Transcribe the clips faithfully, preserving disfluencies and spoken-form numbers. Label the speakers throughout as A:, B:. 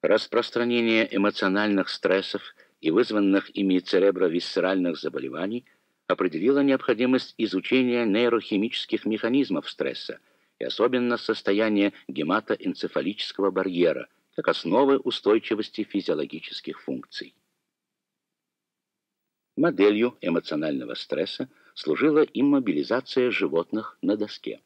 A: Распространение эмоциональных стрессов и вызванных ими церебровисцеральных заболеваний определило необходимость изучения нейрохимических механизмов стресса и особенно состояния гематоэнцефалического барьера как основы устойчивости физиологических функций. Моделью эмоционального стресса служила иммобилизация животных на доске.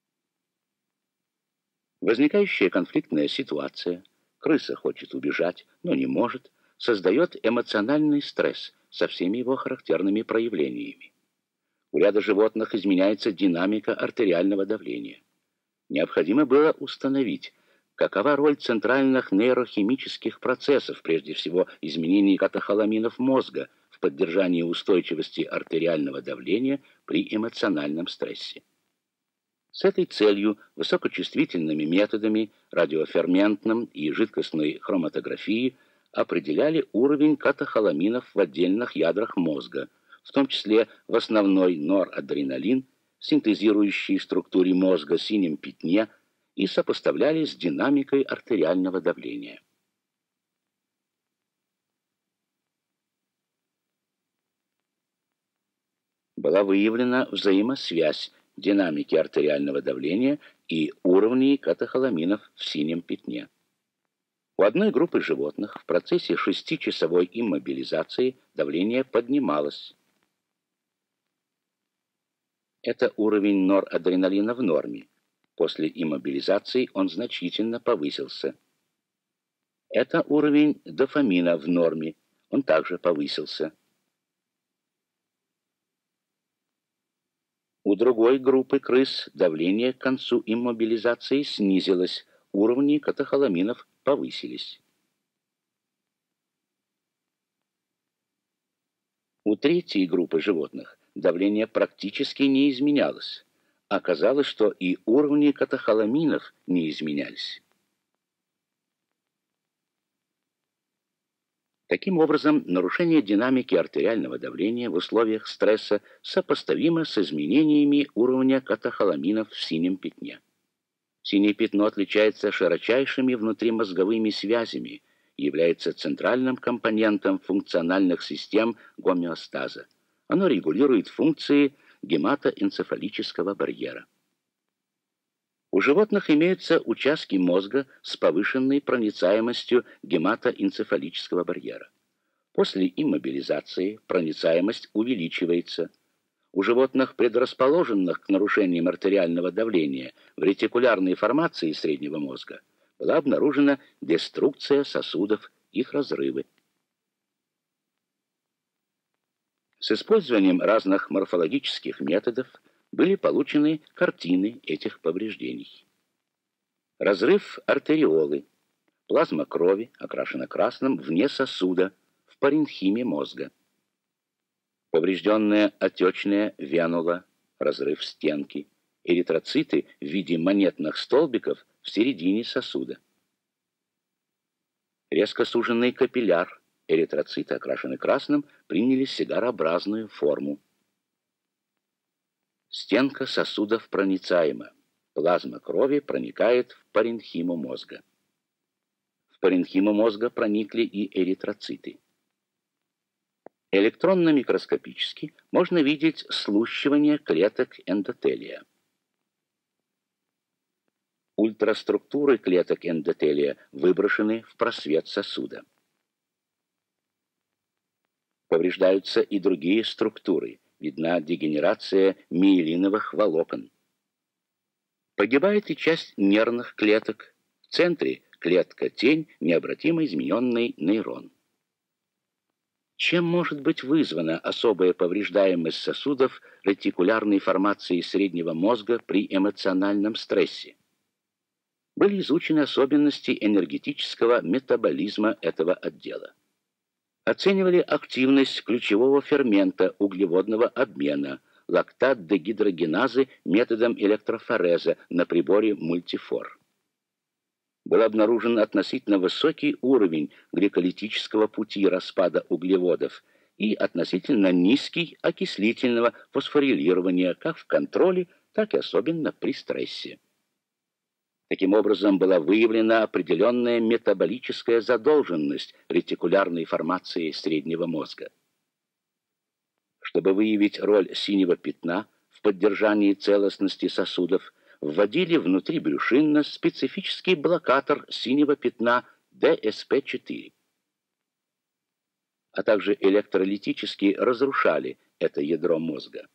A: Возникающая конфликтная ситуация, крыса хочет убежать, но не может, создает эмоциональный стресс со всеми его характерными проявлениями. У ряда животных изменяется динамика артериального давления. Необходимо было установить, какова роль центральных нейрохимических процессов, прежде всего изменений катехоламинов мозга, в поддержании устойчивости артериального давления при эмоциональном стрессе. С этой целью высокочувствительными методами радиоферментном и жидкостной хроматографии определяли уровень катехоламинов в отдельных ядрах мозга, в том числе в основной норадреналин, синтезирующий в структуре мозга синем пятне, и сопоставляли с динамикой артериального давления. Была выявлена взаимосвязь динамики артериального давления и уровней катехоламинов в синем пятне. У одной группы животных в процессе шестичасовой иммобилизации давление поднималось. Это уровень норадреналина в норме. После иммобилизации он значительно повысился. Это уровень дофамина в норме. Он также повысился. У другой группы крыс давление к концу иммобилизации снизилось, уровни катехоламинов повысились. У третьей группы животных давление практически не изменялось. Оказалось, что и уровни катехоламинов не изменялись. Таким образом, нарушение динамики артериального давления в условиях стресса сопоставимо с изменениями уровня катехоламинов в синем пятне. Синее пятно отличается широчайшими внутримозговыми связями и является центральным компонентом функциональных систем гомеостаза. Оно регулирует функции гематоэнцефалического барьера. У животных имеются участки мозга с повышенной проницаемостью гематоэнцефалического барьера. После иммобилизации проницаемость увеличивается. У животных, предрасположенных к нарушениям артериального давления в ретикулярной формации среднего мозга, была обнаружена деструкция сосудов, их разрывы. С использованием разных морфологических методов были получены картины этих повреждений. Разрыв артериолы, плазма крови окрашена красным вне сосуда, в паренхиме мозга. Поврежденная отечная венула, разрыв стенки, эритроциты в виде монетных столбиков в середине сосуда. Резко суженный капилляр, эритроциты, окрашены красным, приняли сигарообразную форму. Стенка сосудов проницаема. Плазма крови проникает в паренхиму мозга. В паренхиму мозга проникли и эритроциты. Электронно-микроскопически можно видеть слущивание клеток эндотелия. Ультраструктуры клеток эндотелия выброшены в просвет сосуда. Повреждаются и другие структуры. Видна дегенерация миелиновых волокон. Погибает и часть нервных клеток. В центре клетка-тень, необратимо измененный нейрон. Чем может быть вызвана особая повреждаемость сосудов ретикулярной формации среднего мозга при эмоциональном стрессе? Были изучены особенности энергетического метаболизма этого отдела. Оценивали активность ключевого фермента углеводного обмена, лактат-дегидрогеназы методом электрофореза на приборе мультифор. Был обнаружен относительно высокий уровень гликолитического пути распада углеводов и относительно низкий окислительного фосфорилирования как в контроле, так и особенно при стрессе. Таким образом, была выявлена определенная метаболическая задолженность ретикулярной формации среднего мозга. Чтобы выявить роль синего пятна в поддержании целостности сосудов, вводили внутрибрюшинно специфический блокатор синего пятна дэ эс пэ четыре, а также электролитически разрушали это ядро мозга.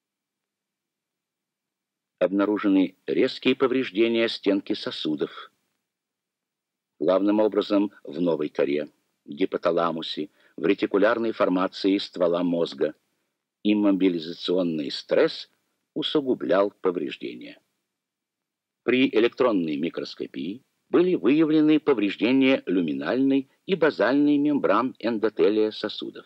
A: Обнаружены резкие повреждения стенки сосудов, главным образом в новой коре, гипоталамусе, в ретикулярной формации ствола мозга. Иммобилизационный стресс усугублял повреждения. При электронной микроскопии были выявлены повреждения люминальной и базальной мембран эндотелия сосудов.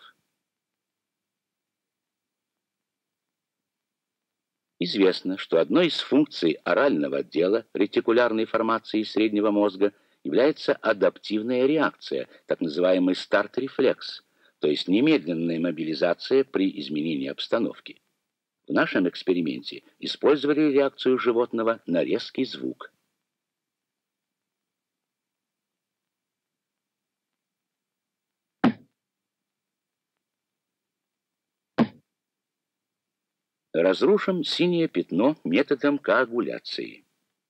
A: Известно, что одной из функций орального отдела ретикулярной формации среднего мозга является адаптивная реакция, так называемый старт-рефлекс, то есть немедленная мобилизация при изменении обстановки. В нашем эксперименте использовали реакцию животного на резкий звук. Разрушим синее пятно методом коагуляции.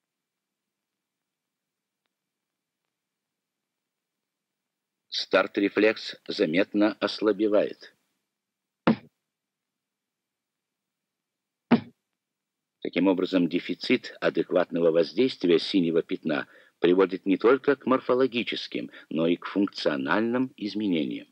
A: Старт-рефлекс заметно ослабевает. Таким образом, дефицит адекватного воздействия синего пятна приводит не только к морфологическим, но и к функциональным изменениям.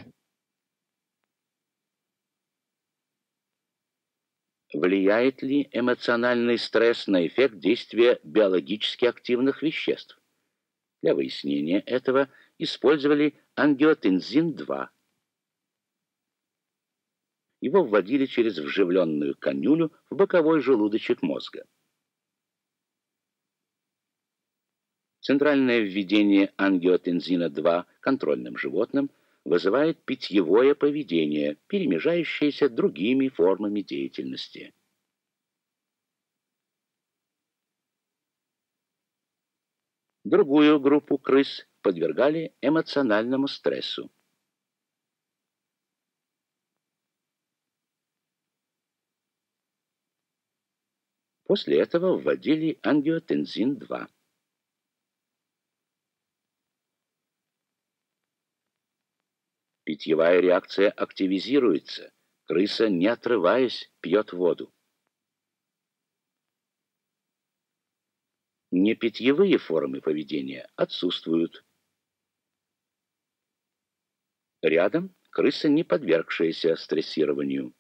A: Влияет ли эмоциональный стресс на эффект действия биологически активных веществ? Для выяснения этого использовали ангиотензин два. Его вводили через вживленную канюлю в боковой желудочек мозга. Центральное введение ангиотензина два контрольным животным вызывает питьевое поведение, перемежающееся другими формами деятельности. Другую группу крыс подвергали эмоциональному стрессу. После этого вводили ангиотензин два. Питьевая реакция активизируется, крыса, не отрываясь, пьет воду. Непитьевые формы поведения отсутствуют. Рядом крыса, не подвергшаяся стрессированию.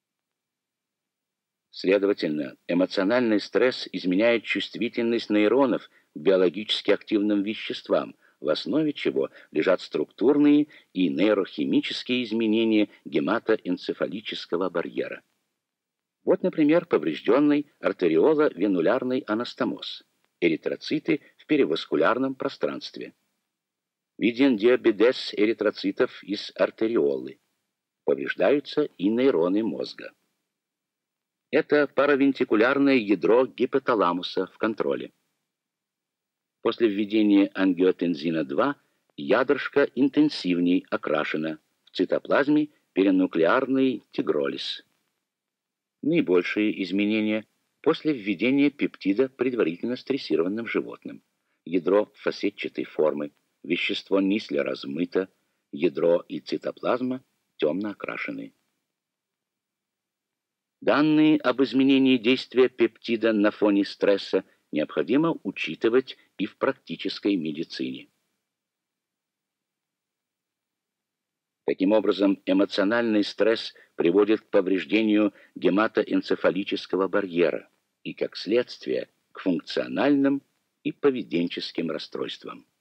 A: Следовательно, эмоциональный стресс изменяет чувствительность нейронов к биологически активным веществам, в основе чего лежат структурные и нейрохимические изменения гематоэнцефалического барьера. Вот, например, поврежденный артериоло-венулярный анастомоз, эритроциты в переваскулярном пространстве. Виден диабедез эритроцитов из артериолы. Повреждаются и нейроны мозга. Это паравентикулярное ядро гипоталамуса в контроле. После введения ангиотензина два ядрышко интенсивней окрашено, в цитоплазме перинуклеарный тигролиз. Наибольшие изменения после введения пептида предварительно стрессированным животным. Ядро фасетчатой формы, вещество Нислера размыто, ядро и цитоплазма темно окрашены. Данные об изменении действия пептида на фоне стресса необходимо учитывать и в практической медицине. Таким образом, эмоциональный стресс приводит к повреждению гематоэнцефалического барьера и, как следствие, к функциональным и поведенческим расстройствам.